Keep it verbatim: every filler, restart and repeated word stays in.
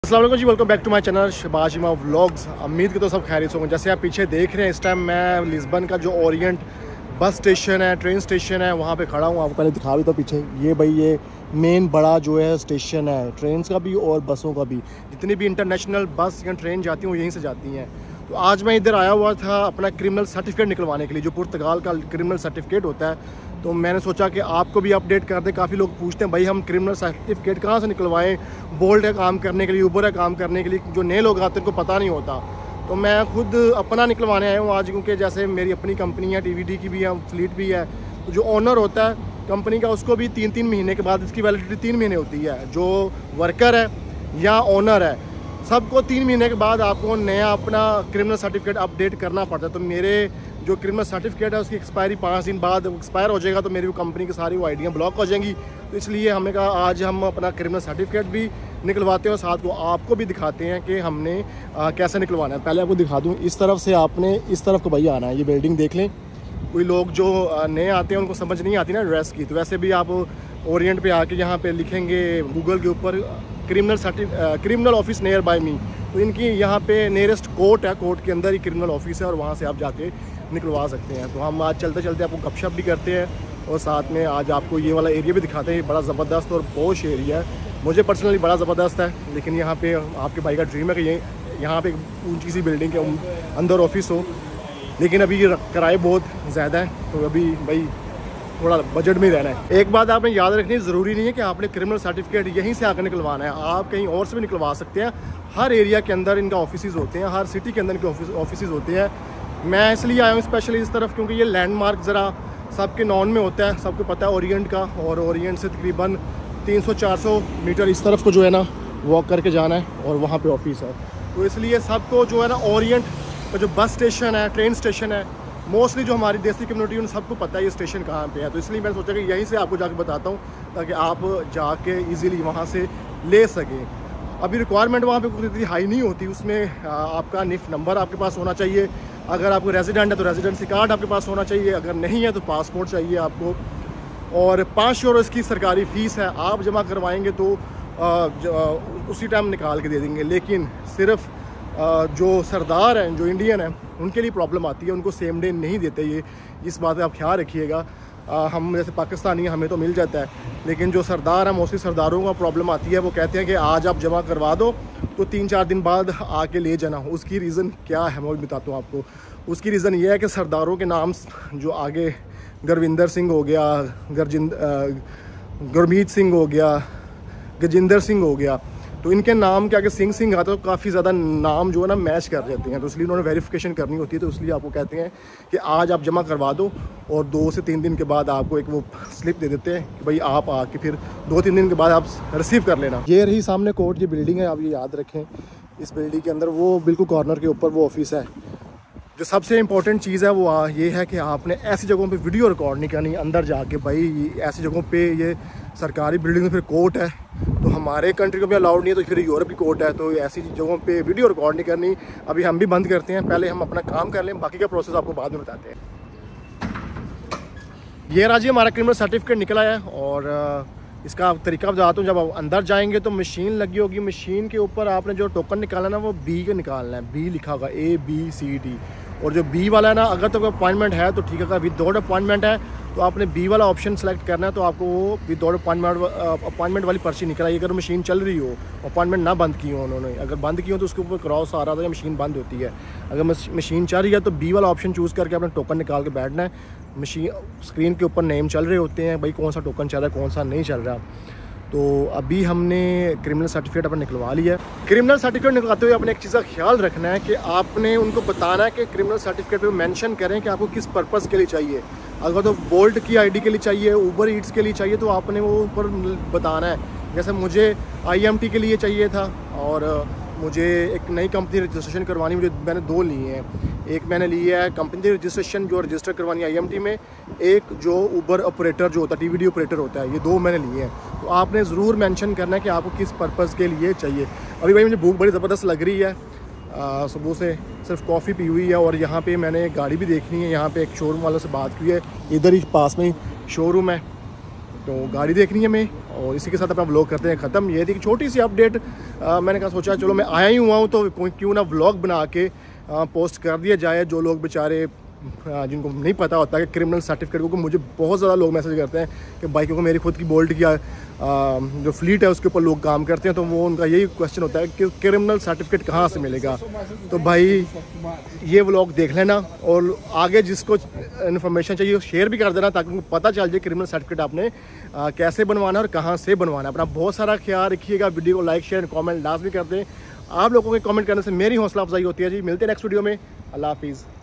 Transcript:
अस्सलाम वालेकुम जी, welcome back to my channel Shahbaz Imam vlogs. उम्मीद के तो सब खैरियत होंगे। जैसे आप पीछे देख रहे हैं, इस टाइम मैं लिस्बन का जो ओरिएंट बस स्टेशन है, ट्रेन स्टेशन है, वहाँ पे खड़ा हूँ। आपको पहले दिखा भी तो पीछे ये भाई ये मेन बड़ा जो है स्टेशन है, ट्रेन का भी और बसों का भी। जितनी भी इंटरनेशनल बस या ट्रेन जाती हैं वो यहीं से जाती हैं। तो आज मैं इधर आया हुआ था अपना क्रिमिनल सर्टिफिकेट निकलवाने के लिए, जो पुर्तगाल का क्रिमिनल सर्टिफिकेट होता है। तो मैंने सोचा कि आपको भी अपडेट कर दें। काफ़ी लोग पूछते हैं भाई हम क्रिमिनल सर्टिफिकेट कहाँ से निकलवाएं, बोल्ट है काम करने के लिए, ऊबर है काम करने के लिए। जो नए लोग आते हैं उनको पता नहीं होता। तो मैं खुद अपना निकलवाने आया हूँ आज, क्योंकि जैसे मेरी अपनी कंपनी है, टीवीडी की भी है, फ्लीट भी है। तो जो ओनर होता है कंपनी का, उसको भी तीन तीन महीने के बाद, इसकी वैलिडिटी तीन महीने होती है। जो वर्कर है या ओनर है, सबको तीन महीने के बाद आपको नया अपना क्रिमिनल सर्टिफिकेट अपडेट करना पड़ता है। तो मेरे जो क्रिमिनल सर्टिफिकेट है उसकी एक्सपायरी पाँच दिन बाद एक्सपायर हो जाएगा, तो मेरी वो कंपनी की सारी वो आईडियाँ ब्लॉक हो जाएंगी। तो इसलिए हमने कहा आज हम अपना क्रिमिनल सर्टिफिकेट भी निकलवाते हैं और साथ को आपको भी दिखाते हैं कि हमने आ, कैसे निकलवाना है। पहले आपको दिखा दूँ, इस तरफ से आपने इस तरफ को भाई आना है। ये बिल्डिंग देख लें। कोई लोग जो नए आते हैं उनको समझ नहीं आती ना एड्रेस की, तो वैसे भी आप ओरिएंट पे आके यहाँ पे लिखेंगे गूगल के ऊपर criminal certificate criminal office near by me, तो इनकी यहाँ पे नियरेस्ट कोर्ट है, कोर्ट के अंदर ही क्रिमिनल ऑफिस है और वहाँ से आप जाके निकलवा सकते हैं। तो हम आज चलते चलते आपको गपशप भी करते हैं और साथ में आज आपको ये वाला एरिया भी दिखाते हैं। ये बड़ा ज़बरदस्त और पॉश एरिया है, मुझे पर्सनली बड़ा ज़बरदस्त है। लेकिन यहाँ पे आपके भाई का ड्रीम है कि ये यहाँ पे एक ऊँची सी बिल्डिंग के अंदर ऑफिस हो, लेकिन अभी ये किराए बहुत ज़्यादा है, तो अभी भाई थोड़ा बजट में रहना है। एक बात आपने याद रखनी, ज़रूरी नहीं है कि आपने क्रिमिनल सर्टिफिकेट यहीं से आकर निकलवाना है, आप कहीं और से भी निकलवा सकते हैं। हर एरिया के अंदर इनका ऑफिस होते हैं, हर सिटी के अंदर इनके ऑफिस होते हैं। मैं इसलिए आया हूँ स्पेशली इस तरफ, क्योंकि ये लैंडमार्क ज़रा सबके नॉन में होता है, सबको पता है ओरिएंट का। और ओरिएंट से तकरीबन तीन सौ चार सौ मीटर इस तरफ को जो है ना वॉक करके जाना है और वहाँ पे ऑफिस है। तो इसलिए सबको जो है ना ओरिएंट का जो बस स्टेशन है, ट्रेन स्टेशन है, मोस्टली जो हमारी देसी कम्युनिटी उन सबको पता है ये स्टेशन कहाँ पे है। तो इसलिए मैंने सोचा कि यहीं से आपको जाके बताता हूँ, ताकि आप जाके इजीली वहाँ से ले सकें। अभी रिक्वायरमेंट वहाँ पे कोई इतनी हाई नहीं होती, उसमें आपका निफ नंबर आपके पास होना चाहिए। अगर आपको रेजिडेंट है तो रेजिडेंसी कार्ड आपके पास होना चाहिए, अगर नहीं है तो पासपोर्ट चाहिए आपको। और पाँच यूरो इसकी सरकारी फ़ीस है, आप जमा करवाएंगे तो उसी टाइम निकाल के दे देंगे। लेकिन सिर्फ जो सरदार हैं, जो इंडियन हैं, उनके लिए प्रॉब्लम आती है, उनको सेम डे नहीं देते। ये इस बात का आप ख्याल रखिएगा। हम जैसे पाकिस्तानी हैं, हमें तो मिल जाता है, लेकिन जो सरदार हैं मोस्टली सरदारों का प्रॉब्लम आती है। वो कहते हैं कि आज आप जमा करवा दो तो तीन चार दिन बाद आके ले जाना। उसकी रीज़न क्या है मैं बताता हूँ आपको। उसकी रीज़न ये है कि सरदारों के नाम जो आगे गुरविंदर सिंह हो गया, गरजिंद गुरमीत सिंह हो गया, गजिंदर सिंह हो गया, तो इनके नाम के आगे सिंह सिंह आता है, तो काफ़ी ज़्यादा नाम जो है ना मैच कर जाते हैं। तो इसलिए उन्होंने वेरिफिकेशन करनी होती है। तो इसलिए आपको कहते हैं कि आज आप जमा करवा दो और दो से तीन दिन के बाद आपको एक वो स्लिप दे देते हैं कि भाई आप आके फिर दो तीन दिन के बाद आप रिसीव कर लेना। ये रही सामने कोर्ट की बिल्डिंग है, आप ये याद रखें। इस बिल्डिंग के अंदर वो बिल्कुल कॉर्नर के ऊपर वो ऑफिस है। जो सबसे इम्पॉर्टेंट चीज़ है वो ये है कि आपने ऐसी जगहों पे वीडियो रिकॉर्ड नहीं करनी अंदर जाके। भाई ऐसी जगहों पे ये सरकारी बिल्डिंग में फिर कोर्ट है, तो हमारे कंट्री को भी अलाउड नहीं है, तो फिर यूरोप की कोर्ट है। तो ऐसी जगहों पे वीडियो रिकॉर्ड नहीं करनी। अभी हम भी बंद करते हैं, पहले हम अपना काम कर लें, बाकी का प्रोसेस आपको बाद में बताते हैं। ये राजी हमारा क्रिमिनल सर्टिफिकेट निकला है और इसका तरीका बताता हूँ। जब आप अंदर जाएंगे तो मशीन लगी होगी, मशीन के ऊपर आपने जो टोकन निकालना है वो बी का निकालना है। बी लिखा होगा, ए बी सी डी। और जो बी वाला है ना, अगर तो कोई अपॉइंटमेंट है तो ठीक है, अगर विदाउट अपॉइंटमेंट है तो आपने बी वाला ऑप्शन सेलेक्ट करना है। तो आपको वो विदाउट अपॉइंटमेंट अपॉइंटमेंट वाली पर्ची निकल आई। अगर मशीन चल रही हो, अपॉइंटमेंट ना बंद की हो उन्होंने, अगर बंद की हो तो उसके ऊपर क्रॉस आ रहा था या मशीन बंद होती है। अगर मशीन चल रही है तो बी वाला ऑप्शन चूज़ करके अपना टोकन निकाल के बैठना है। मशीन स्क्रीन के ऊपर नेम चल रहे होते हैं, भाई कौन सा टोकन चल रहा है, कौन सा नहीं चल रहा। तो अभी हमने क्रिमिनल सर्टिफिकेट अपना निकलवा लिया है। क्रिमिनल सर्टिफिकेट निकलवाते हुए आपने एक चीज़ का ख्याल रखना है कि आपने उनको बताना है कि क्रिमिनल सर्टिफिकेट पे मेंशन करें कि आपको किस पर्पस के लिए चाहिए। अगर तो बोल्ट की आईडी के लिए चाहिए, ऊबर ईट्स के लिए चाहिए, तो आपने वो ऊपर बताना है। जैसे मुझे आईएमटी के लिए चाहिए था और मुझे एक नई कंपनी रजिस्ट्रेशन करवानी, मुझे मैंने दो लिए हैं। एक मैंने लिया है कंपनी रजिस्ट्रेशन जो रजिस्टर करवानी है आईएमटी में, एक जो ऊबर ऑपरेटर जो होता है, टीवीडी ऑपरेटर होता है, ये दो मैंने लिए हैं। तो आपने ज़रूर मेंशन करना है कि आपको किस पर्पज़ के लिए चाहिए। अभी भाई मुझे भूख बड़ी ज़बरदस्त लग रही है, सुबह से सिर्फ कॉफ़ी पी हुई है और यहाँ पे मैंने गाड़ी भी देखनी है। यहाँ पे एक शोरूम वालों से बात की है, इधर ही पास में ही शोरूम है। तो तो गाड़ी देखनी है हमें, और इसी के साथ अपना व्लॉग करते हैं ख़त्म। ये थी कि छोटी सी अपडेट, मैंने कहा सोचा चलो मैं आया ही हुआ हूँ तो क्यों ना व्लॉग बना के आ, पोस्ट कर दिया जाए। जो लोग बेचारे जिनको नहीं पता होता कि क्रिमिनल सर्टिफिकेट, क्योंकि मुझे बहुत ज़्यादा लोग मैसेज करते हैं कि बाइकों को, मेरी खुद की बोल्ट की जो फ्लीट है उसके ऊपर लोग काम करते हैं, तो वो उनका यही क्वेश्चन होता है कि क्रिमिनल सर्टिफिकेट कहाँ से मिलेगा। तो भाई ये व्लॉग देख लेना, और आगे जिसको इन्फॉर्मेशन चाहिए शेयर भी कर देना, ताकि उनको पता चल जाए क्रिमिनल सर्टिफिकेट आपने आ, कैसे बनवाना है और कहाँ से बनवाना है। अपना बहुत सारा ख्याल रखिएगा। वीडियो को लाइक शेयर कॉमेंट लाजमी कर दें। आप लोगों के कमेंट करने से मेरी हौसला अफजाई होती है जी। मिलते हैं नेक्स्ट वीडियो में। अल्लाह हाफिज़।